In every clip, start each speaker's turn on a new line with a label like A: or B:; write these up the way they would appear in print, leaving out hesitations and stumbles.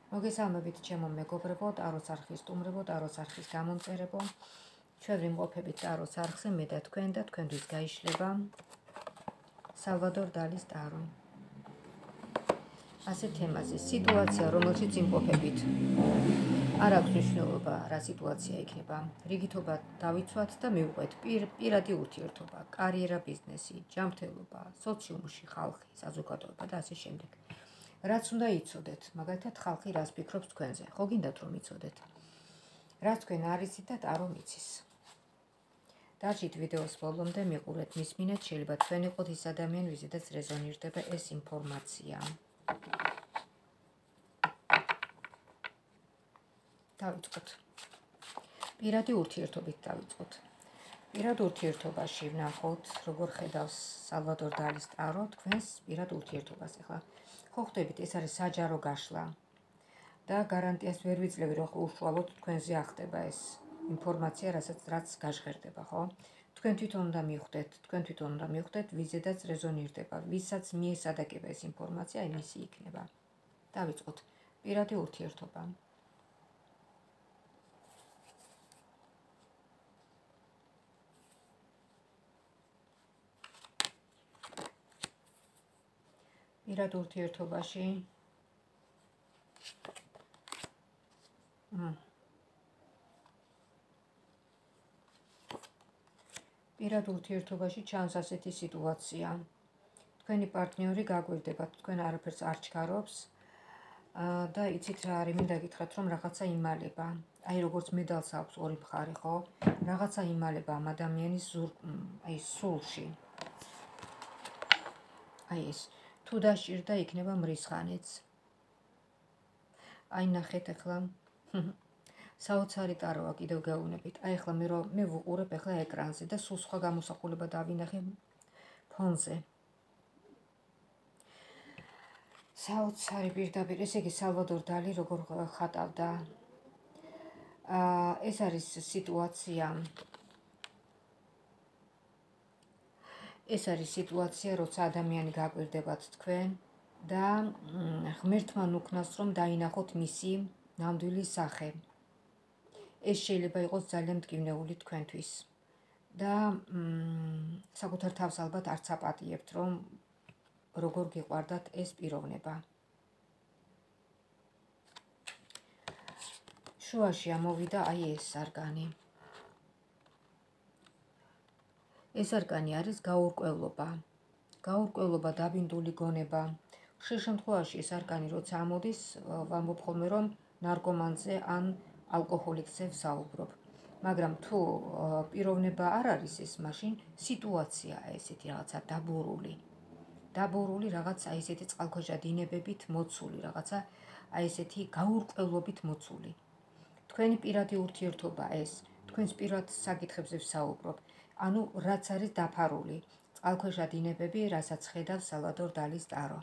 A: მოგესალმებით ჩემო მეგობრებო, ტაროს არხის სტუმრებო, ტაროს არხის გამომწერებო. ჩვენ ვიმყოფებით ტაროს არხზე, მე და თქვენთვის გაიშლება სალვადორ დალის ტარო. ასე თემაზე, სიტუაცია, რომელშიც იმყოფებით. არ აქვს მნიშვნელობა, რა სიტუაცია იქნება. რიგითობა დავიცვათ და მივყვეთ პირადი ურთიერთობა, კარიერა, ბიზნესი, ჯანმრთელობა, სოციუმში, ხალხი, საზოგადოება და ასე შემდეგ. რაც უნდა იცოდეთ, მაგალითად ხალხი რას ფიქრობს თქვენზე, ხო გინდათ რომ იცოდეთ. რაც თქვენ არ იცით და ტარო მიცის. დარჩით ვიდეოს ბოლომდე, მიყურეთ, მისმინეთ, შეიძლება თქვენ იყოთ ის ადამიანი, ვიზედაც რეზონირდება ეს ინფორმაცია. დავიწყოთ. პირადი ურთიერთობით დავიწყოთ. პირად ურთიერთობაში ვნახოთ, როგორ ხედავს სალვადორ დალის ტარო თქვენს პირად ურთიერთობას. ახლა ხო ხვდებით, ეს არის საჯარო გაშლა და გარანტიას ვერ ვიძლევი, რომ უშუალოდ თქვენზე ახდება ეს ინფორმაცია, რაც გაჟღერდება, ხო? თქვენ თვითონ უნდა მივხვდეთ, ვიზედაც რეზონირდება, ვისაც მიესადაგება ეს ინფორმაცია, იმისი იქნება. დავიწყოთ. პირადი ურთიერთობა. პირად ურთიერთობაში პირად ურთიერთობაში ჩანს ასეთი სიტუაცია. თქვენი პარტნიორი გაგვირდებათ, თქვენ არაფერს არ ჩქარობს და იცით რა არის, მინდა გითხრათ, რომ რაღაცა იმალება. აი როგორც მედალს აქვს ორი მხარე, ხო? რაღაცა იმალება ამ ადამიანის სულში. აი ეს თუ დაშირდა იქნება მრისხანეც. აი ნახეთ ახლა საოცარი ტაროა კიდევ გეუბნებით. აი ახლა მე ვუყურებ ახლა ეკრანზე და სულ სხვა გამოსახულება დავინახე ფონზე. საოცარი პირდაპირ, ესე იგი სალვადორ დალი როგორ ხატავდა. ეს არის სიტუაცია, როცა ადამიანი გაგვირდებათ თქვენ და ღმერთმა ნუქნას რომ დაინახოთ მისი ნამდვილი სახე. ეს შეიძლება იყოს ძალიან მტკივნეული თქვენთვის და საკუთარ თავს ალბათ არც აპატიებთ, რომ როგორ გიყვარდათ ეს პიროვნება. შუაში ამოვიდა აი ეს არკანი. ეს არკანი არის გაურკვევლობა, დაბინდული გონება. ხშირ შემთხვევაში ეს არკანი როცა ამოდის, ვამბობ ხოლმე რომ ნარკომანზე ან ალკოჰოლიკზე ვსაუბრობ. მაგრამ თუ პიროვნება არ არის ეს, მაშინ სიტუაცია ესეთი რაღაცა დაბურული რაღაცა ესეთი წყალქვეშა დინებებით მოცული, რაღაცა აი ესეთი გაურკვევლობით მოცული. თქვენი პირადი ურთიერთობა ეს, თქვენს პირად საკითხებზე ვსაუბრობ. ანუ რაც არის დაფარული, წყალქვეშა დინებები, რასაც ხედავს სალვადორ დალის ტარო.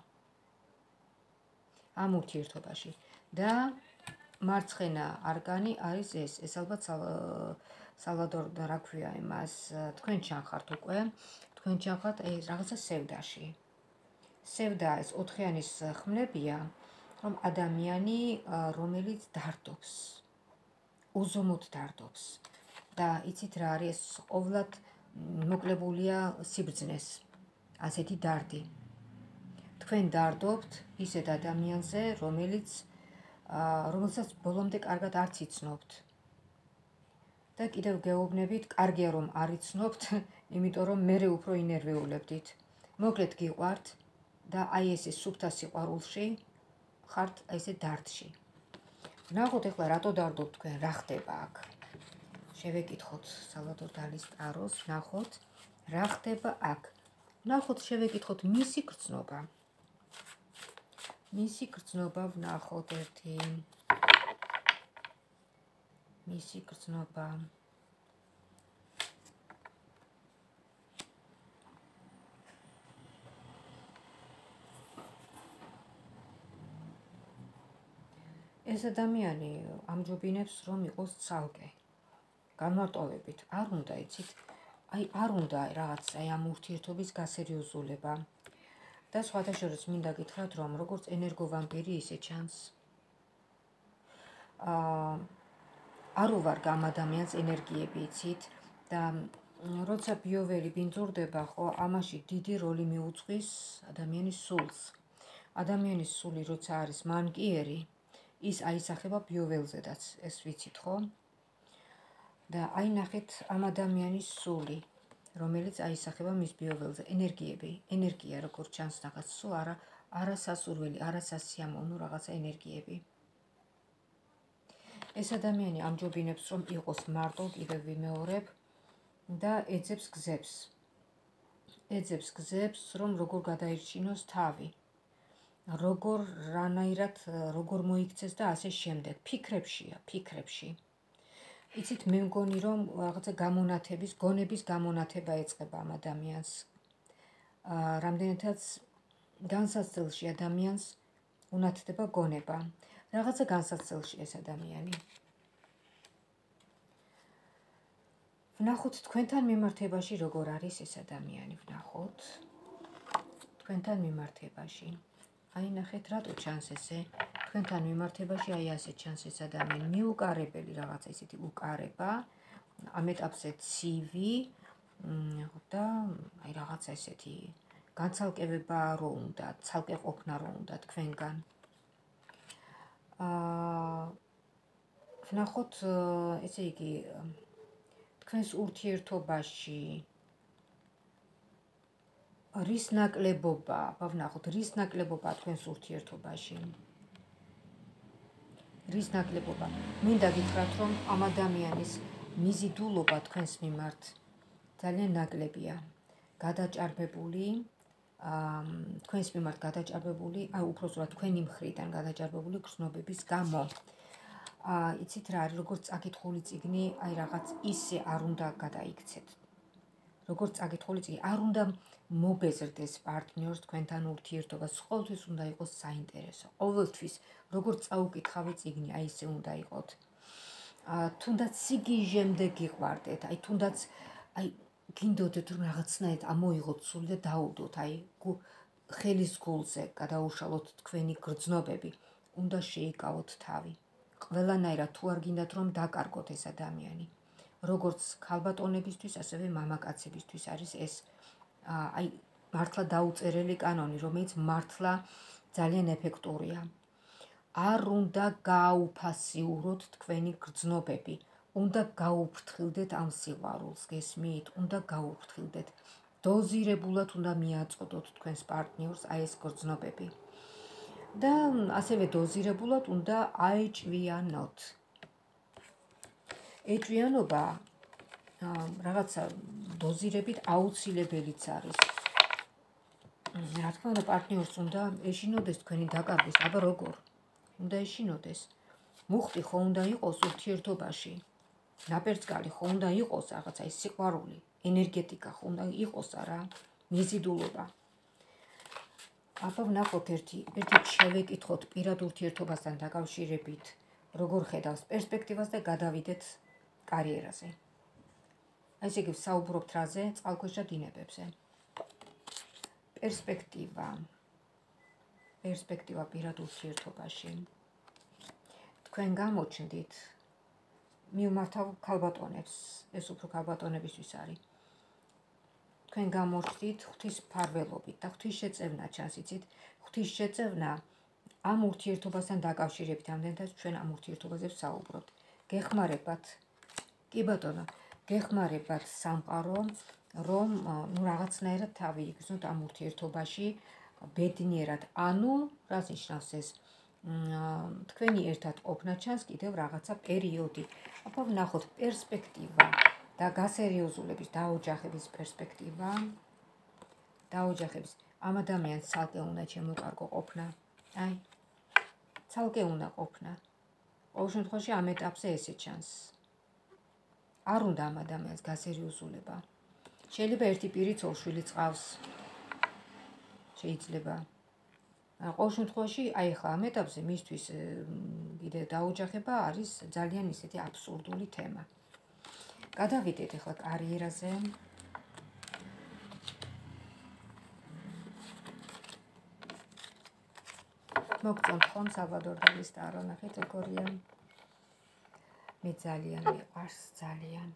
A: ამ ურთიერთობაში და მარცხენა არკანი არის ეს ალბათ სალვადორ რა ქვია იმას, თქვენ ჩანხართ უკვე, თქვენ ჩანხართ ეს რაღაცა სევდაში. სევდა ეს ოთხიანის ხმლებია, რომ ადამიანი, რომელიც დარდობს, უზომოდ დარდობს და იცით რა არის, ყოვლად მოკლებულია სიბრძნეს, ასეთი დარდი. თქვენ დარდობთ ისეთ ადამიანზე, რომელსაც ბოლომდე კარგად არ იცნობთ. და კიდევ გეუბნებით, კარგია რომ არ იცნობთ, იმიტომ რომ მერე უფრო ინერვიულებდით. მოკლედ გიყვართ და აი ესე სუფთა სიყვარულში ხართ აი ესე დარდში. ნახოთ ახლა რატო დარდობთ თქვენ, რა ხდება აქ. შევეკითხოთ სალვადორ დალის ტაროს, ნახოთ რა ხდება აქ. ნახოთ, შევეკითხოთ მისი გრძნობა. მისი გრძნობა ვნახოთ ერთი. მისი გრძნობა. ეს ადამიანი ამჯობინებს რომ იყოს ცალკე. განმარტოვებით, არ უნდა იცით, არ უნდა რაღაც ამ ურთიერთობის გასერიოზულება. და სხვათა შორის მინდა გითხრათ, რომ როგორც ენერგოვამპირი ისე ჩანს. არ უვარ გამ ადამიანს ენერგიები იცით და როცა ბიოველი ბინძურდება, ხო, ამაში დიდი როლი მიუძღვის ადამიანის სულს. ადამიანის სული როცა არის მანკიერი, ის აისახება ბიოველზედაც, ეს ვიცით, ხო? და აი ნახეთ ამ ადამიანის სული, რომელიც აისახება მის ბიოველზე, ენერგია როგორ ჩანს რაღაც სულ არასასურველი, არასასიამოვნო რაღაცა ენერგიები. ეს ადამიანი ამჯობინებს, რომ იყოს მარტო, კიდევ ვიმეორებ, და ეძებს გზებს, რომ როგორ გადაირჩინოს თავი, როგორ მოიქცეს და ასე შემდეგ. ფიქრებში. იცით, მე მგონი, რომ რაღაცა გონების გამონათება ეწყება ამ ადამიანს. რამდენადაც განსაცდელში ადამიანს უნათდება გონება. რაღაცა განსაცდელში ეს ადამიანი. ვნახოთ თქვენთან მიმართებაში როგორ არის ეს ადამიანი, ვნახოთ. თქვენთან მიმართებაში. აი ნახეთ, რატო ჩანს ესე? თქვენთან მიმართებაში აი ასე ჩანს ეს ადამიანი, მიუკარებელი რაღაცა ისეთი უკარება, ამ ეტაპზე ცივი და აი რაღაცა ესეთი განცალკევება რო უნდა, ცალკე ყოფნა რო უნდა თქვენგან. ვნახოთ, ესე იგი, თქვენს ურთიერთობაში რის ნაკლებობა, ვნახოთ, რის ნაკლებობა თქვენს ურთიერთობაში. რის ნაკლებობა. მინდა გითხრათ, რომ ამ ადამიანის მიზიდულობა თქვენს მიმართ ძალიან ნაკლებია. გადაჭარბებული, თქვენს მიმართ გადაჭარბებული, უпростоრად თქვენი მხრიდან გადაჭარბებული გრძნობების გამო. იცით რა არის, როგორც წაკითხული წიგნი, აი რაღაც ისე არ უნდა გადაიქცეთ. როგორც წაკითხული წიგნი, არ უნდა მობეზრდეს პარტნიორს თქვენთან ურთიერთობას, ყოველთვის უნდა იყოს საინტერესო. ყოველთვის, როგორც წაუკითხავი წიგნი, აი ესე უნდა იყოთ. თუნდაც სიგიჟემდე გიყვარდეთ, აი თუნდაც აი გინდოდეთ რომ რაღაცნაირად ამოიღოთ სული და დაუდოთ, აი ხელის გულზე გადაუშალოთ თქვენი გრძნობები, უნდა შეიკავოთ თავი. ყველანაირად თუ არ გინდათ რომ დაკარგოთ ეს ადამიანი. როგორც ქალბატონებისთვის, ასევე მამაკაცებისთვის არის ეს აი მართლა დაუწერელი კანონი, რომელიც მართლა ძალიან ეფექტურია. არ უნდა გააუფასიუროთ თქვენი გრძნობები, უნდა გაუფრთხილდეთ ამ სიყვარულს, გესმით? უნდა გაუფრთხილდეთ. დოზირებულად უნდა მიაწოდოთ თქვენს პარტნიორს აი ეს გრძნობები. და ასევე დოზირებულად უნდა აეჭვიანოთ. ეჭვიანობა რაღაცა დოზირებით აუცილებელიც არის. რა თქმა უნდა, პარტნიორს უნდა ეშინოდეს თქვენი დაკარგვის, აბა როგორ? უნდა ეშინოდეს. მუხტი ხო უნდა იყოს ურთიერთობაში. ნაპერწკალი ხო უნდა იყოს რაღაცა ის სიყვარული, ენერგეტიკა ხო უნდა იყოს არა, მიზიდულობა. აბა ვნახოთ ერთი შევეკითხოთ პირად ურთიერთობასთან დაკავშირებით, როგორ ხედავს პერსპექტივას და გადავიდეთ კარიერაზე. ესე იგი, საუბრობთ რაზე? წყალქვეშა დინებებზე. პერსპექტივა პირად ურთიერთობაში. თქვენ გამოჩნდით, მივმართავ ქალბატონებს, ეს უფრო ქალბატონებისთვის არის. თქვენ გამოჩნდით ღვთისმფარველობით და ღვთისშეწევნა ჩანს, იცით? ღვთისშეწევნა ამ ურთიერთობასთან დაკავშირებით, ამდენადაც ჩვენ ამ ურთიერთობაზე ვსაუბრობთ. გეხმარებათ, კი ბატონო, გეხმარებათ სამყარო, რომ რაღაცნაირად თავი იგრძნოთ ამ ურთიერთობაში ბედნიერად. ანუ, რას ნიშნავს ეს? თქვენი ერთად ყოფნა ჩანს კიდევ რაღაცა პერიოდი. აბა ვნახოთ პერსპექტივა და გასერიოზულების, დაოჯახების პერსპექტივა. დაოჯახების. ამ ადამიანს ცალკე უნდა შემოკარგო ყოფნა. აი, ცალკე უნდა ყოფნა. ყოველ შემთხვევაში ამ ეტაპზე ესე ჩანს. არ უნდა ამ ადამიანს გასერიოზულება. შეიძლება ერთი პირი ცოლ-შვილი წყავს. შეიძლება. ყოველ შემთხვევაში, აი ხა ამ ეტაპზე მისთვის კიდე დაოჯახება არის ძალიან ისეთი აბსურდული თემა. გადავიდეთ ახლა კარიერაზე. მოგწონთ ხომ სალვადორ დალის ტარო, ნახეთ როგორია. მე ძალიან მიყვარს ძალიან.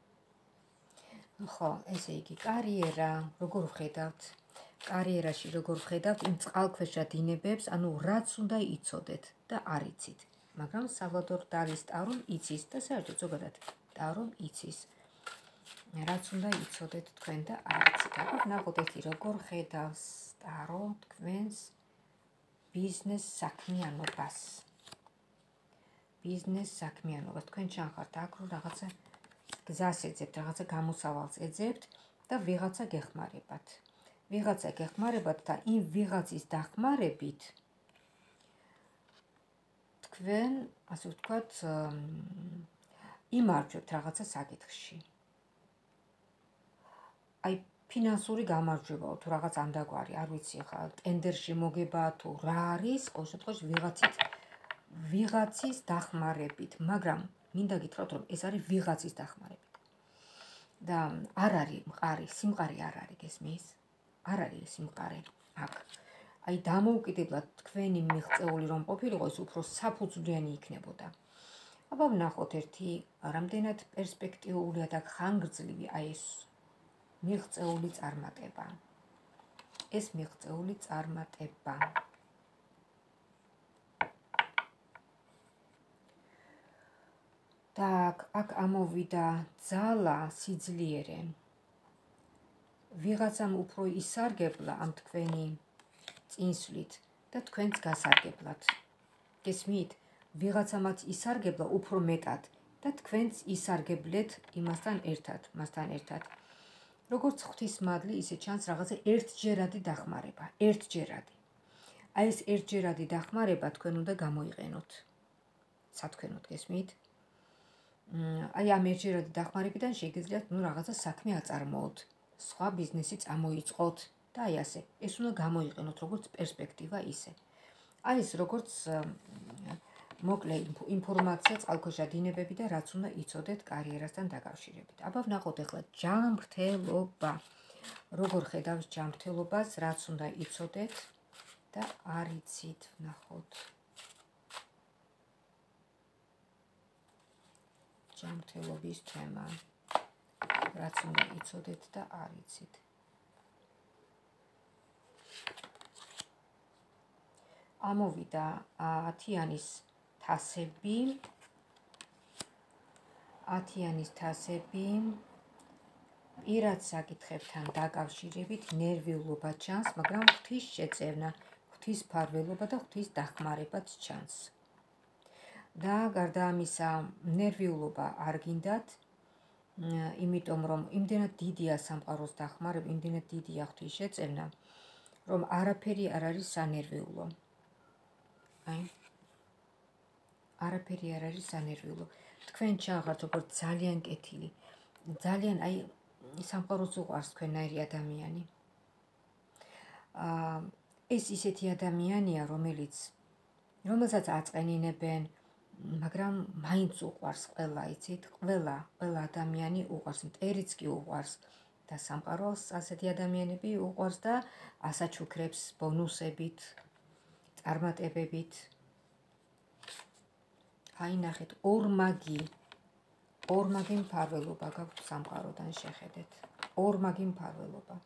A: ხო, ესე იგი, კარიერა, როგორ ვხედავთ? კარიერაში როგორ ვხედავთ იმ წყალქვეშა დინებებს, ანუ რაც უნდა იცოდეთ და არ იცით. მაგრამ სალვადორ დალის ტარომ იცის და საერთოდ ზოგადად ტარომ იცის. რაც უნდა იცოდეთ თქვენ და არ იცით. აბა ვნახოთ ერთი როგორ ხედავს ტარო თქვენს ბიზნეს საქმიანობას. ბიზნეს საქმიანობას თქვენ ჩანხართ აქ რომ რაღაცა გზას ეძებთ, რაღაცა გამოსავალს ეძებთ და ვიღაცა გეხმარებათ. ვიღაცა გეხმარებათ და იმ ვიღაცის დახმარებით თქვენ, ასე ვთქვათ, იმარჯვებთ რაღაცა საკითხში. აი ფინანსური გამარჯვებაო თუ რაღაც ამდაგვარი, არ ვიცი ხა, ტენდერში მოგება თუ რა არის, ყოველ შემთხვევაში ვიღაცის დახმარებით, მაგრამ მინდა გითხრათ რომ ეს არის ვიღაცის დახმარებით. და არ არის მყარი, სიმყარე არ არის გესმის? არ არის სიმყარე აქ. აი დამოუკიდებლად თქვენი მიღწეული რომ ყოფილიყო, ეს უფრო საფუძვლიანი იქნებოდა. აბა ვნახოთ ერთი რამდენად პერსპექტიულია და ხანგრძლივი აი ეს მიღწეული წარმატება. ეს მიღწეული წარმატება. და აქ ამოვიდა ძალა, სიძლიერე. ვიღაცამ უფრო ისარგებლა ამ თქვენი წინსვლით და თქვენც გასარგებლად. გესმით? ვიღაცამაც ისარგებლა უფრო მეტად და თქვენც ისარგებლეთ მასთან ერთად. როგორც ღვთისმადლი, ისე ჩანს რაღაცა ერთჯერადი დახმარება, ერთჯერადი. აი ეს ერთჯერადი დახმარება თქვენ უნდა გამოიყენოთ. სათქვენოდ გესმით? აი ამ ერთჯერადი დახმარებიდან შეგიძლიათ რაღაცა საქმე აწარმოოთ, სხვა ბიზნესი წამოიწყოთ და აი ასე. ეს უნდა გამოიყენოთ როგორც პერსპექტივა ისე. აი ეს როგორც მოკლე ინფორმაცია წყალქვეშა დინებები და რაც უნდა იცოდეთ კარიერასთან დაკავშირებით. აბა ვნახოთ ახლა ჯანმრთელობა. როგორ ხედავს ჯანმრთელობას, რაც უნდა იცოდეთ და არ იცით, ვნახოთ. ჯანმრთელობის თემა. რაც უნდა იცოდეთ და არ იცით. ამოვიდა 10-იანის თასები. 10-იანის თასები. პირად საკითხებთან დაკავშირებით ნერვიულობა ჩანს, მაგრამ ღვთის შეწევნა, ღვთის ფარველობა და ღვთის დახმარებაც ჩანს. და გარდა ამისა, ნერვიულობა არ გინდათ, იმიტომ რომ იმდენად დიდია სამყაროს დახმარება, იმდენად დიდია ღვთის შეწევნა, რომ არაფერი არ არის სანერვიულო. არაფერი არ არის სანერვიულო. თქვენ ჩახართ როგორც ძალიან კეთილი, ძალიან აი სამყაროს უყვარს თქვენნაირი ადამიანი. ეს ისეთი ადამიანია, რომელსაც აწყენინებენ, მაგრამ მაინც უყვარს ყველა, იცით? ყველა ადამიანი უყვარს, მტერიც კი უყვარს და სამყაროს ასეთი ადამიანები უყვარს და ასაჩუქრებს ბონუსებით, წარმატებებით. აი ნახეთ, ორმაგი მფარველობა გაქვთ სამყაროდან შეხედეთ. ორმაგი მფარველობა.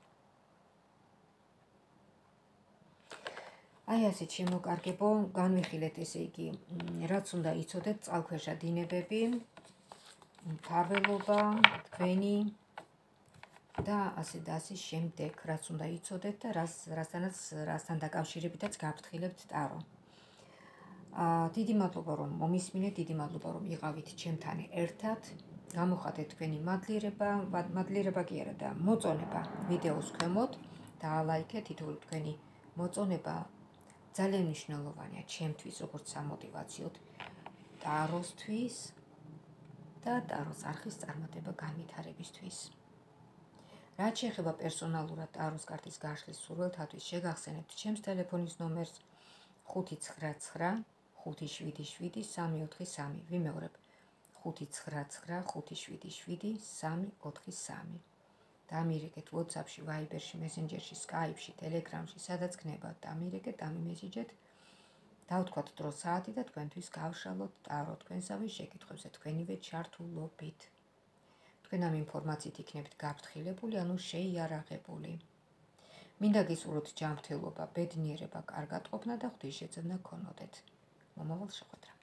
A: აი ასეთ შემოკარგებო, განვიხილეთ ესე იგი, რაც უნდა იცოდეთ წყალქვეშა დინებები, მფარველობა, თქვენი და ასე და ასე შემდეგ, რაც უნდა იცოდეთ და რასთან დაკავშირებითაც გავფრთხილებთ ტარო. დიდი მადლობა რომ მომისმინეთ, დიდი მადლობა რომ იყავით ჩემთან ერთად. გამოხატეთ თქვენი მადლიერება კი არა და მოწონება ვიდეოს ქვემოთ და ლაიქეთ, თითოეული თქვენი მოწონება ძალიან მნიშვნელოვანია ჩემთვის, როგორც სამოტივაციოდ ტაროსთვის და ტაროს არხის წარმატება განვითარებისთვის. რაც შეეხება პერსონალურად ტაროს კარტის გაშლის სურვილთათვის, შეგახსენებთ ჩემს ტელეფონის ნომერს 599 577 343. ვიმეორებ 599 577 343. დამირეკეთ WhatsApp-ში, Viber-ში, Messenger-ში, Skype-ში, Telegram-ში, სადაც გნებავთ, დამირეკეთ, დამიმესიჯეთ დავთქვათ დრო საათი და თქვენთვის გავშალოთ ტარო თქვენსავე შეკითხვებზე თქვენივე ჩართულობით. თქვენ ამ ინფორმაციით იქნებით გაფრთხილებული, ანუ შეიარაღებული. მინდა გისურვოთ ჯანმრთელობა, ბედნიერება, კარგად ყოფნა და ღვთისშეწევნა გქონოდეთ. მომავალ შეხვედრამდე.